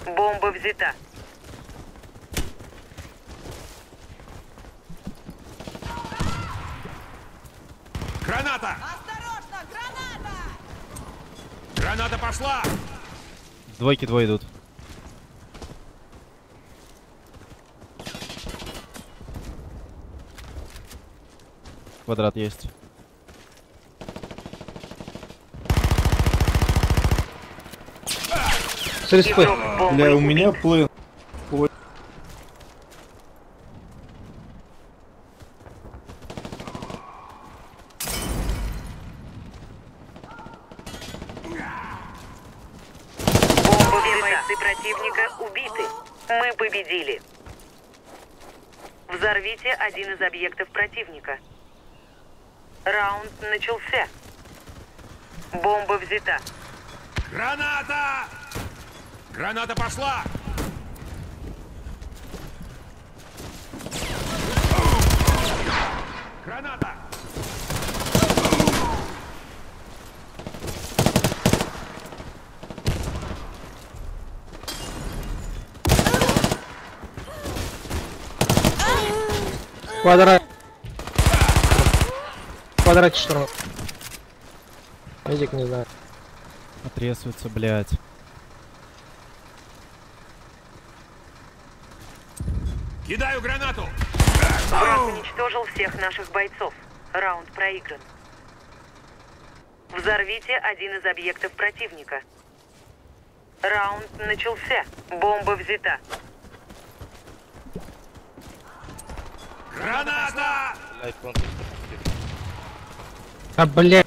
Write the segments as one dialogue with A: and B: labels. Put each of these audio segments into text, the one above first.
A: Бомба взята.
B: Граната!
C: Осторожно, граната!
B: Граната пошла!
D: С двойки двое идут. Квадрат есть.
E: Бля, у меня плен.
A: Бойцы противника убиты. Мы победили. Взорвите один из объектов противника. Раунд начался. Бомба взята.
B: Граната! Граната пошла! Граната!
F: Квадрат. Квадрат штурм. Медик не знаю.
D: Отрезывается, блядь.
B: Кидаю гранату!
A: Враг уничтожил всех наших бойцов. Раунд проигран. Взорвите один из объектов противника. Раунд начался. Бомба взята.
B: Граната!
F: А, блядь.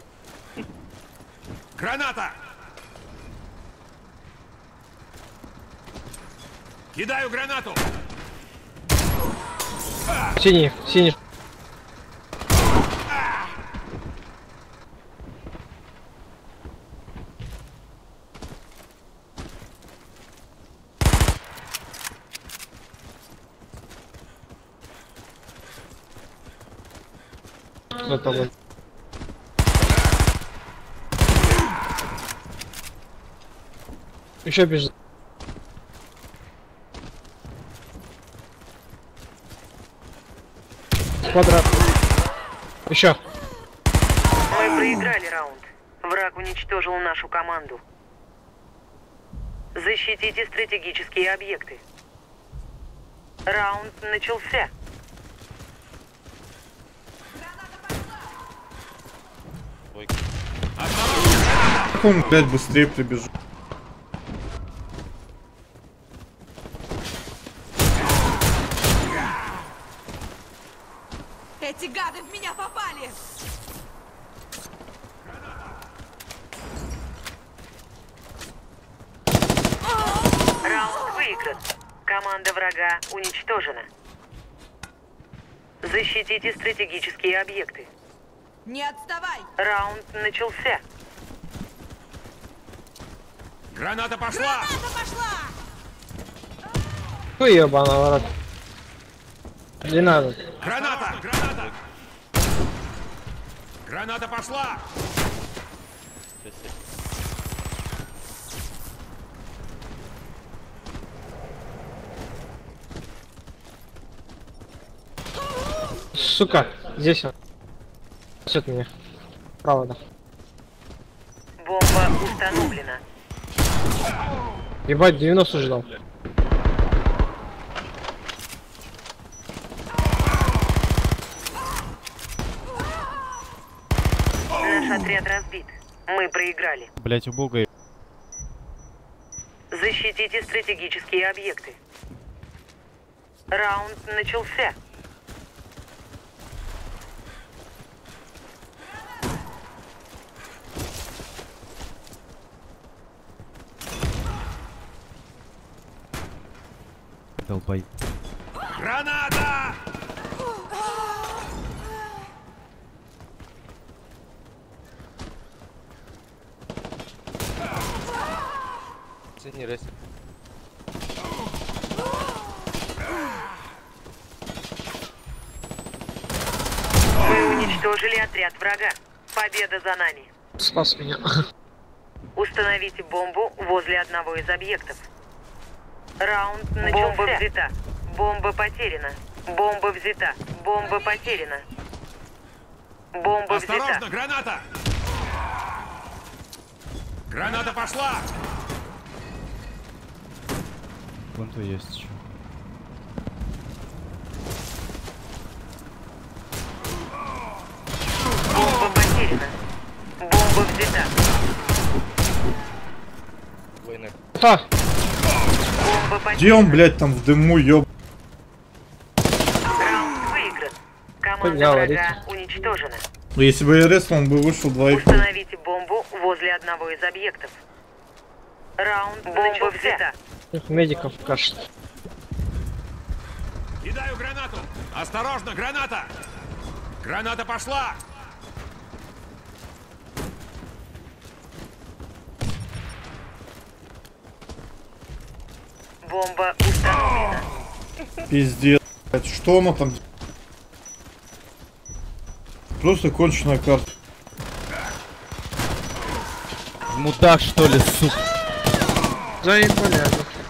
B: Граната! Кидаю гранату!
F: Синий, синий. Это вот. Еще бежит. Квадрат. Еще.
A: Мы проиграли раунд. Враг уничтожил нашу команду. Защитите стратегические объекты. Раунд начался.
E: Как он, блядь, быстрее прибежит?
C: Эти гады в меня попали!
A: Раунд выигран. Команда врага уничтожена. Защитите стратегические объекты.
C: Не отставай!
A: Раунд начался.
B: Граната пошла!
C: Граната пошла!
F: Ой, ебаный ворот. Не надо.
B: Граната! Граната! Граната пошла!
F: Сука, здесь он. Несет меня. Право, да.
A: Бомба установлена.
F: Ебать, 90 ждал.
A: Наш отряд разбит. Мы проиграли.
D: Блять, у бога.
A: Защитите стратегические объекты. Раунд начался.
D: Долбай.
B: Граната!
G: Синий рейс.
A: Мы уничтожили отряд врага. Победа за нами.
F: Спас меня.
A: Установите бомбу возле одного из объектов. Раунд начался. Бомба взята. Бомба потеряна. Бомба взята. Бомба потеряна. Бомба
B: Осторожно,
A: взята.
B: граната! Граната пошла!
D: Пленту есть еще.
A: Бомба потеряна. Бомба взята.
G: Войны.
F: Та!
A: Бомба потеряна.
E: Где он, блядь, там в дыму, ёб...
A: Раунд выигран. Команда
F: Поднял,
A: врага
F: видите?
A: уничтожена.
E: Ну, если бы я рестлил, он бы вышел 2 их.
A: Установите бомбу возле одного из объектов. Раунд бомба взята.
F: Медиков кажется.
B: Кидаю гранату! Осторожно, граната! Граната пошла!
A: Бомба установлена.
E: Пиздец. блядь, что оно там? Просто конченая карта.
D: Мудак, что ли, сука?
F: Заебали.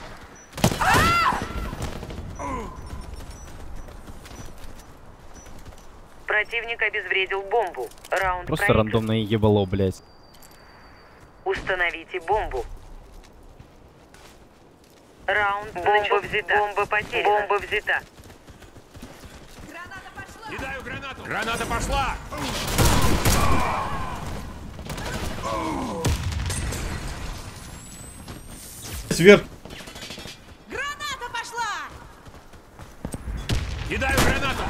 A: Противник обезвредил бомбу. Раунд
D: Просто
A: проигран.
D: рандомное ебало, блядь.
A: Установите бомбу. Раунд бомба взята. Бомба потеряна. Бомба взята.
C: Граната пошла!
B: Кидаю гранату! Граната пошла!
E: Сверх.
C: Граната пошла!
B: Кидаю гранату!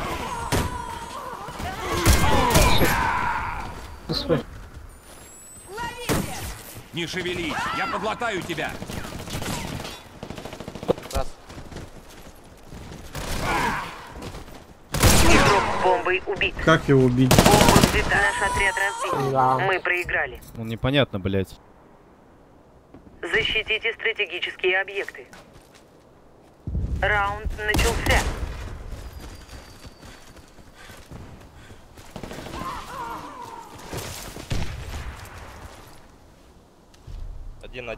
F: Господи.
C: Ловите!
B: Не шевелись! Я подлатаю тебя!
G: Раз.
A: Игрок с бомбой убит.
E: Как его убить?
A: Бомба взята. Наш отряд разбит.
F: Да.
A: Мы проиграли.
D: Ну непонятно, блядь.
A: Защитите стратегические объекты. Раунд начался.
G: Один.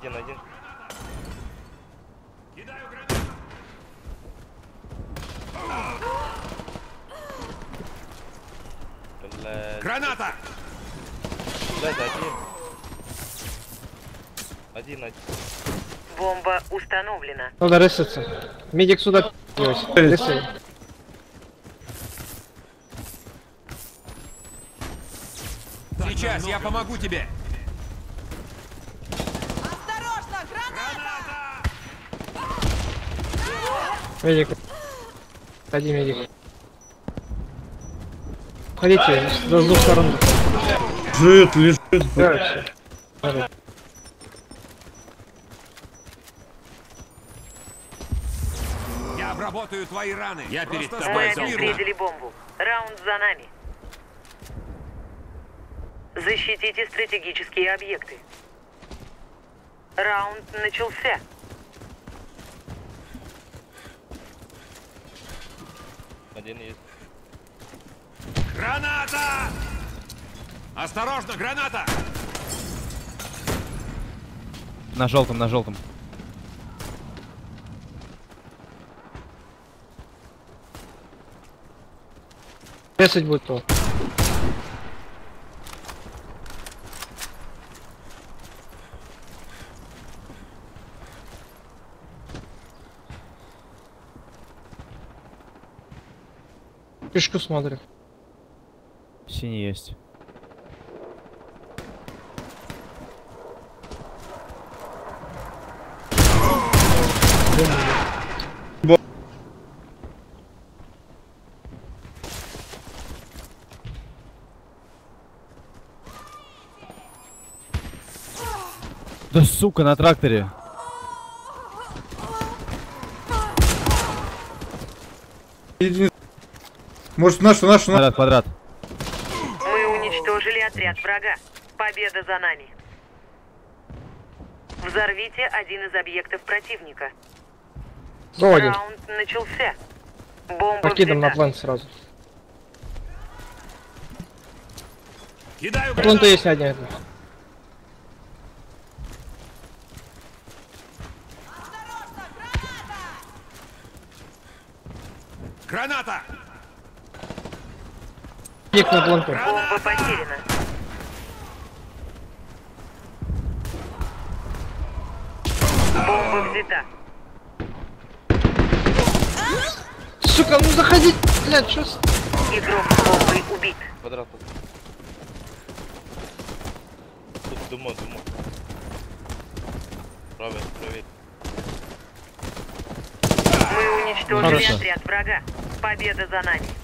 B: Кидаю гранату!
G: Блядь.
B: Граната!
G: Блядь, один.
A: Бомба установлена.
F: Надо ресаться. Медик сюда пи***сь. Ресай.
B: Сейчас я помогу тебе!
C: Осторожно! Граната!
F: Медик. Ходи, медик. Ходите с двух сторон.
E: Лежит, блядь.
F: Да, всё.
B: Я обработаю твои раны! Я перед
A: Мы
B: тобой зауру!
A: обезвредили бомбу. Раунд за нами. Защитите стратегические объекты. Раунд начался.
G: Один есть.
B: Граната! Осторожно, граната!
D: На желтом, на желтом.
F: Ресать будет то. Пешку смотрю.
D: Синий есть. Да сука, на тракторе.
E: Единица. Может, наша.
D: Квадрат, квадрат.
A: Мы уничтожили отряд врага. Победа за нами. Взорвите один из объектов противника.
F: Заводим.
A: Раунд начался. Бомба
F: Покидом на
A: взята.
F: план сразу.
B: Кидаю
F: План-то
B: гранату!
F: есть один.
C: Осторожно! Граната!
B: Граната!
F: Ник на бланку.
A: Бомба потеряна. Бомба взята.
F: Сука, ну заходи, блядь, что с...
A: Игрок с бомбой убит.
G: Квадрат. Тут думо. Правее.
A: Мы уничтожили
D: Хорошо.
A: отряд врага. Победа за нами.